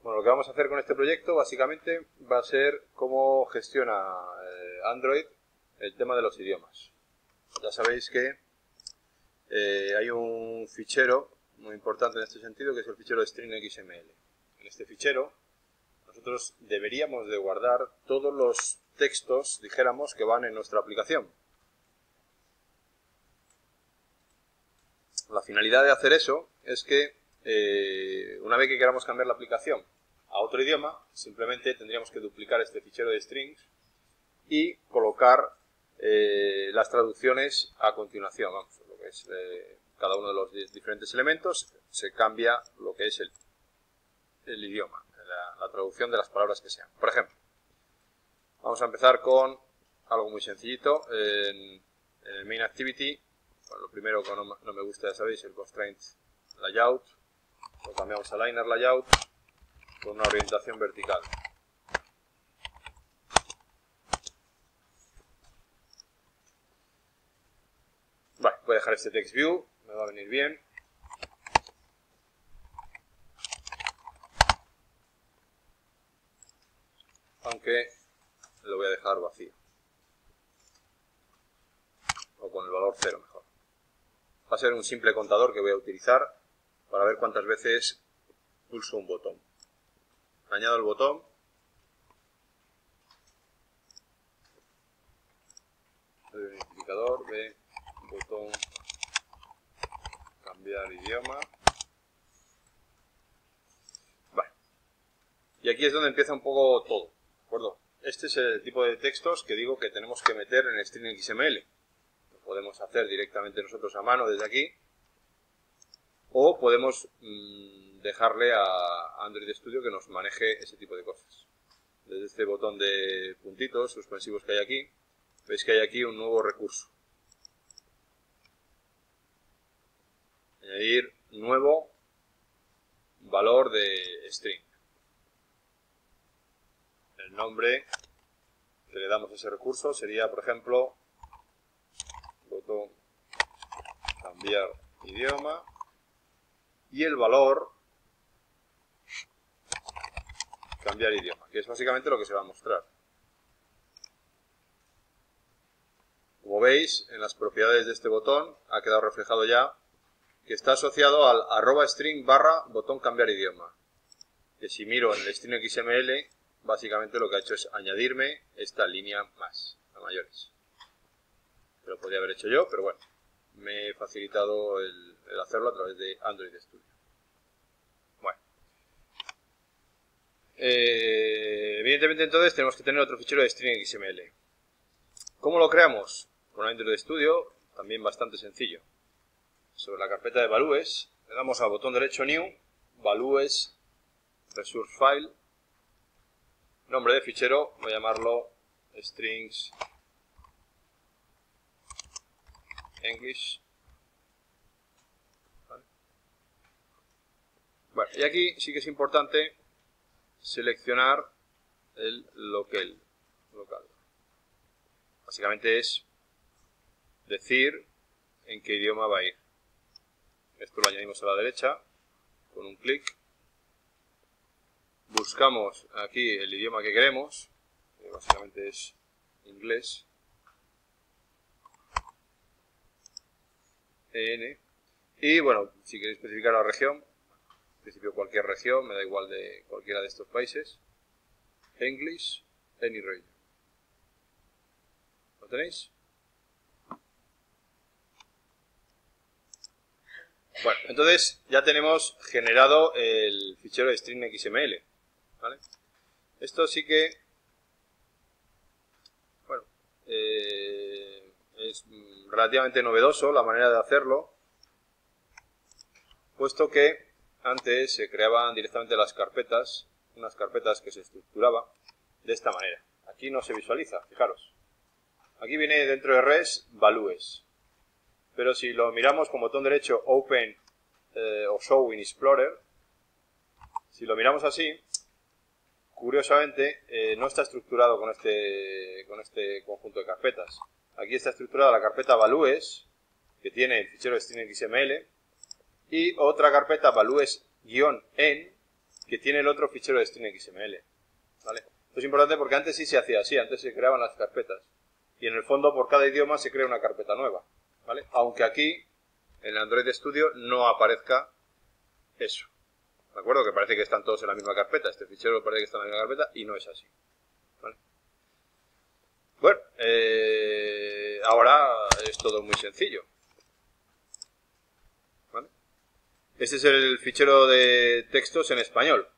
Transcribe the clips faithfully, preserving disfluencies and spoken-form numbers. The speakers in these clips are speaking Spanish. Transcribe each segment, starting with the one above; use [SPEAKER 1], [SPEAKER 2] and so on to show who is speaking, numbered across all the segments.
[SPEAKER 1] Bueno, lo que vamos a hacer con este proyecto básicamente va a ser cómo gestiona eh, Android el tema de los idiomas. Ya sabéis que eh, hay un fichero muy importante en este sentido, que es el fichero de string X M L. En este fichero nosotros deberíamos de guardar todos los textos, dijéramos, que van en nuestra aplicación. La finalidad de hacer eso es que eh, una vez que queramos cambiar la aplicación a otro idioma, simplemente tendríamos que duplicar este fichero de strings y colocar eh, las traducciones a continuación. Vamos, lo que es eh, cada uno de los diferentes elementos, se cambia lo que es el, el idioma, la, la traducción de las palabras que sean. Por ejemplo, vamos a empezar con algo muy sencillito. En, en el main activity, bueno, lo primero que no, no me gusta, ya sabéis, el constraint layout. Lo cambiamos a liner layout con una orientación vertical. Vale, voy a dejar este text view, me va a venir bien. Aunque lo voy a dejar vacío. O con el valor cero mejor. Va a ser un simple contador que voy a utilizar para ver cuántas veces pulso un botón. Añado el botón. El identificador de botón cambiar idioma. Vale. Y aquí es donde empieza un poco todo. ¿De acuerdo? Este es el tipo de textos que digo que tenemos que meter en el string X M L. Lo podemos hacer directamente nosotros a mano desde aquí. O podemos mmm, dejarle a Android Studio que nos maneje ese tipo de cosas. Desde este botón de puntitos suspensivos que hay aquí, veis que hay aquí un nuevo recurso. Añadir nuevo valor de string. El nombre que le damos a ese recurso sería, por ejemplo, botón cambiar idioma. Y el valor cambiar idioma, que es básicamente lo que se va a mostrar. Como veis, en las propiedades de este botón ha quedado reflejado ya que está asociado al arroba string barra botón cambiar idioma. Que si miro en el string X M L, básicamente lo que ha hecho es añadirme esta línea más, a mayores. Que lo podría haber hecho yo, pero bueno, me he facilitado el, el hacerlo a través de Android Studio. Bueno. Eh, evidentemente entonces tenemos que tener otro fichero de string X M L. ¿Cómo lo creamos? Con Android Studio, también bastante sencillo. Sobre la carpeta de values, le damos al botón derecho New, values, resource file, nombre de fichero, voy a llamarlo strings English. ¿Vale? Bueno, y aquí sí que es importante seleccionar el local. local. Básicamente es decir en qué idioma va a ir. Esto lo añadimos a la derecha con un clic. Buscamos aquí el idioma que queremos, que básicamente es inglés. E N. Y bueno, si queréis especificar la región, en principio cualquier región, me da igual de cualquiera de estos países. English, any region. ¿Lo tenéis? Bueno, entonces ya tenemos generado el fichero de string X M L. ¿Vale? Esto sí que, bueno, eh, es relativamente novedoso la manera de hacerlo, puesto que antes se creaban directamente las carpetas, unas carpetas que se estructuraban de esta manera. Aquí no se visualiza, fijaros. Aquí viene dentro de res values. Pero si lo miramos con botón derecho Open eh, o Show in Explorer, si lo miramos así, curiosamente eh, no está estructurado con este, con este conjunto de carpetas. Aquí está estructurada la carpeta values, que tiene el fichero string X M L, y otra carpeta values-en, que tiene el otro fichero de string X M L. ¿Vale? Esto es importante porque antes sí se hacía así, antes se creaban las carpetas. Y en el fondo por cada idioma se crea una carpeta nueva. ¿Vale? Aunque aquí, en Android Studio, no aparezca eso. ¿De acuerdo? Que parece que están todos en la misma carpeta. Este fichero parece que está en la misma carpeta y no es así. ¿Vale? Bueno, eh, ahora es todo muy sencillo. ¿Vale? Este es el fichero de textos en español.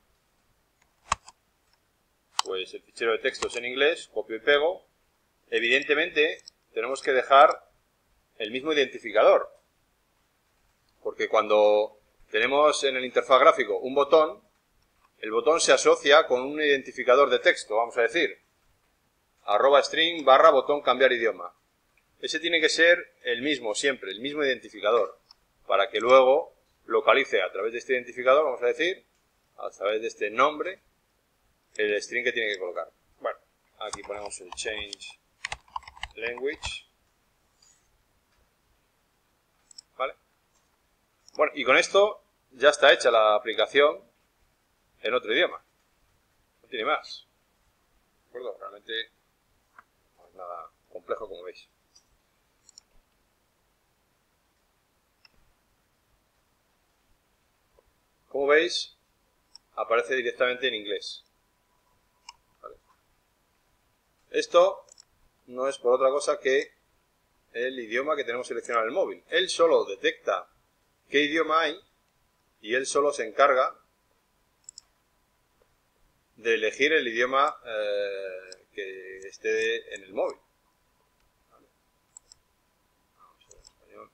[SPEAKER 1] Pues el fichero de textos en inglés, copio y pego. Evidentemente, tenemos que dejar el mismo identificador. Porque cuando tenemos en el interfaz gráfico un botón, el botón se asocia con un identificador de texto, vamos a decir, arroba string barra botón cambiar idioma. Ese tiene que ser el mismo siempre, el mismo identificador, para que luego localice a través de este identificador, vamos a decir, a través de este nombre, el string que tiene que colocar. Bueno, aquí ponemos el change language. ¿Vale? Bueno, y con esto ya está hecha la aplicación en otro idioma. No tiene más. ¿De acuerdo? Realmente no es nada complejo, como veis. Como veis, aparece directamente en inglés. ¿Vale? Esto no es por otra cosa que el idioma que tenemos seleccionado en el móvil. Él solo detecta qué idioma hay y él solo se encarga de elegir el idioma eh, que esté en el móvil. Vale. Vamos a ver, español.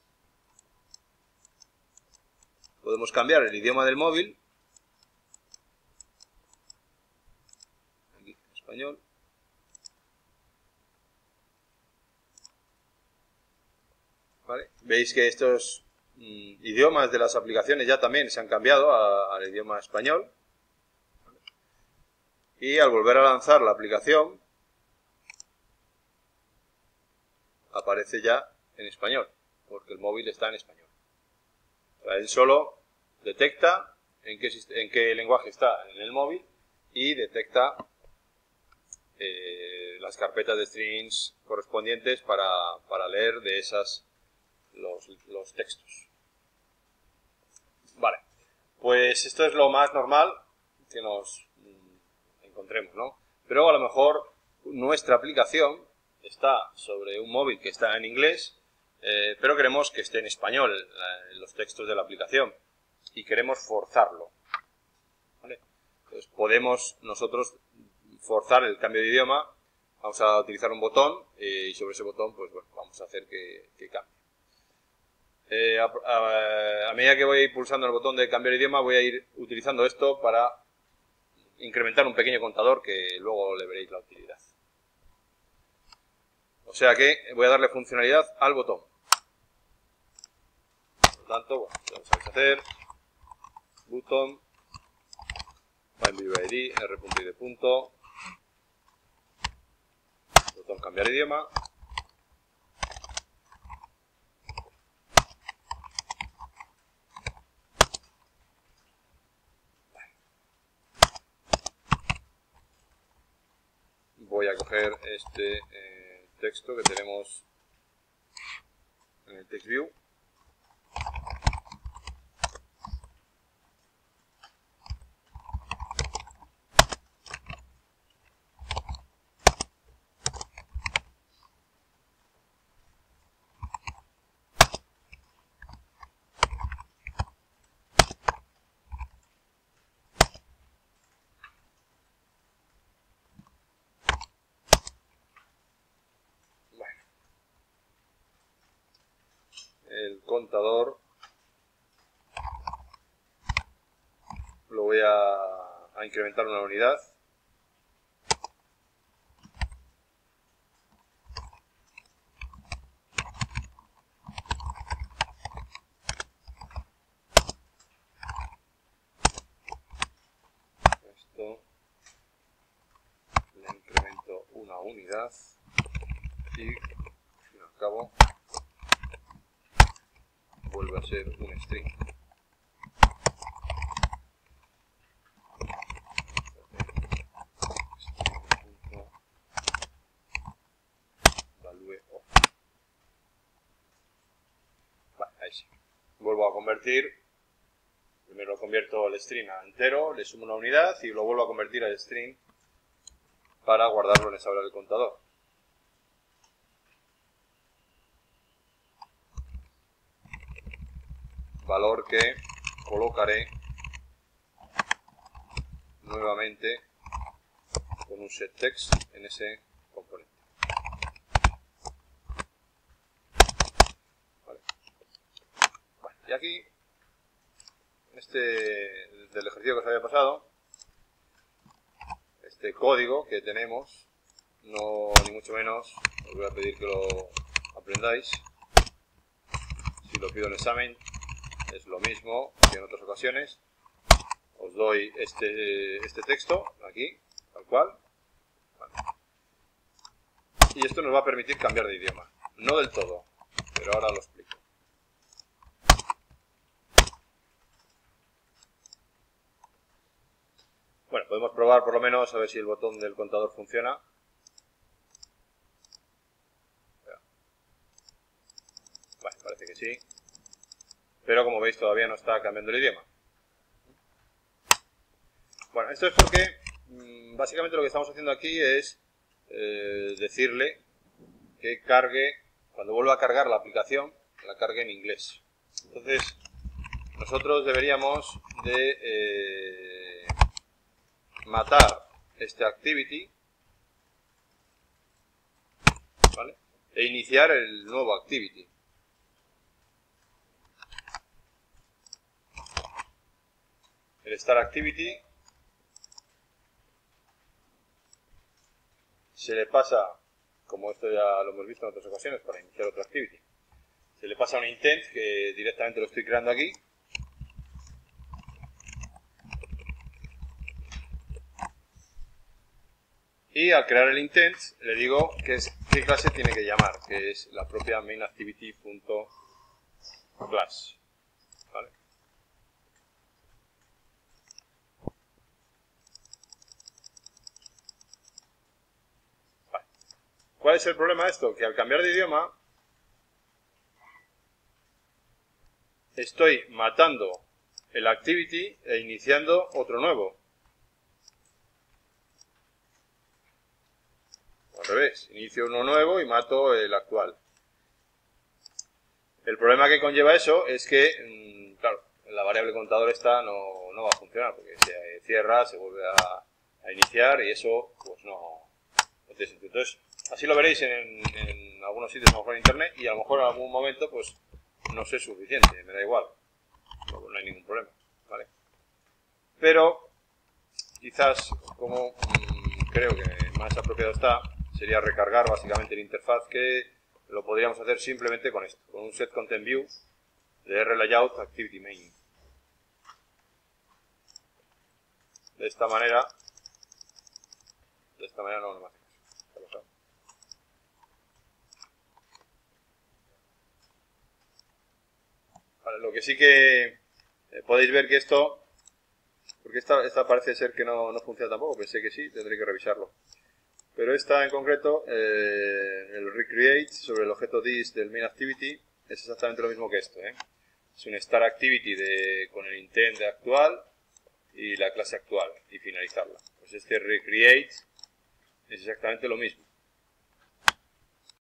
[SPEAKER 1] Podemos cambiar el idioma del móvil. Aquí, español. ¿Vale? Veis que estos mm, idiomas de las aplicaciones ya también se han cambiado a, al idioma español. ¿Vale? Y al volver a lanzar la aplicación, aparece ya en español, porque el móvil está en español. O sea, él solo detecta en qué, en qué lenguaje está en el móvil y detecta eh, las carpetas de strings correspondientes para, para leer de esas Los, los textos. Vale, pues esto es lo más normal que nos mm, encontremos, ¿no? Pero a lo mejor nuestra aplicación está sobre un móvil que está en inglés, eh, pero queremos que esté en español eh, los textos de la aplicación y queremos forzarlo. ¿Vale? Entonces podemos nosotros forzar el cambio de idioma. Vamos a utilizar un botón eh, y sobre ese botón pues bueno, vamos a hacer que, que cambie. Eh, a, a, a medida que voy a ir pulsando el botón de cambiar idioma, voy a ir utilizando esto para incrementar un pequeño contador que luego le veréis la utilidad. O sea que voy a darle funcionalidad al botón. Por lo tanto, bueno, vamos a deshacer button find r.id punto botón cambiar idioma. Voy a coger este eh, texto que tenemos en el text view. El contador lo voy a, a incrementar una unidad. Esto le incremento una unidad y al fin y al cabo vuelve a ser un string. vuelvo a convertir. Primero lo convierto el string a entero, le sumo una unidad y lo vuelvo a convertir al string para guardarlo en esa hora del contador. Valor que colocaré nuevamente con un setText en ese componente. Vale. Vale. Y aquí, en este del ejercicio que os había pasado, este código que tenemos, no ni mucho menos, os voy a pedir que lo aprendáis. Si lo pido en examen, es lo mismo que en otras ocasiones. Os doy este, este texto, aquí, tal cual. Vale. Y esto nos va a permitir cambiar de idioma. No del todo, pero ahora lo explico. Bueno, podemos probar por lo menos a ver si el botón del contador funciona. Vale, parece que sí. Pero como veis todavía no está cambiando el idioma. Bueno, esto es porque mmm, básicamente lo que estamos haciendo aquí es eh, decirle que cargue, cuando vuelva a cargar la aplicación, la cargue en inglés. Entonces, nosotros deberíamos de eh, matar este activity, ¿vale? E iniciar el nuevo activity. El start activity se le pasa, como esto ya lo hemos visto en otras ocasiones, para iniciar otra activity, se le pasa un intent que directamente lo estoy creando aquí. Y al crear el intent le digo que es, qué clase tiene que llamar, que es la propia mainActivity.class. ¿Vale? Vale. ¿Cuál es el problema de esto? Que al cambiar de idioma estoy matando el activity e iniciando otro nuevo. Al revés, inicio uno nuevo y mato el actual. El problema que conlleva eso es que, claro, la variable contador esta no, no va a funcionar, porque se cierra, se vuelve a, a iniciar y eso pues no, no tiene sentido. Entonces, así lo veréis en, en algunos sitios, a lo mejor en internet, y a lo mejor en algún momento pues no sé suficiente, me da igual, no, no hay ningún problema, ¿vale? Pero quizás, como mmm, creo que más apropiado está, sería recargar básicamente el interfaz, que lo podríamos hacer simplemente con esto, con un setContentView de rlayout activity main. De esta manera, de esta manera no, no me hace caso. Vale, lo que sí que eh, podéis ver que esto, porque esta, esta parece ser que no, no funciona tampoco, pensé que sí, tendré que revisarlo. Pero esta en concreto, eh, el recreate sobre el objeto this del mainActivity es exactamente lo mismo que esto, ¿eh? Es un start activity de, con el intent de actual y la clase actual y finalizarla. Pues este recreate es exactamente lo mismo.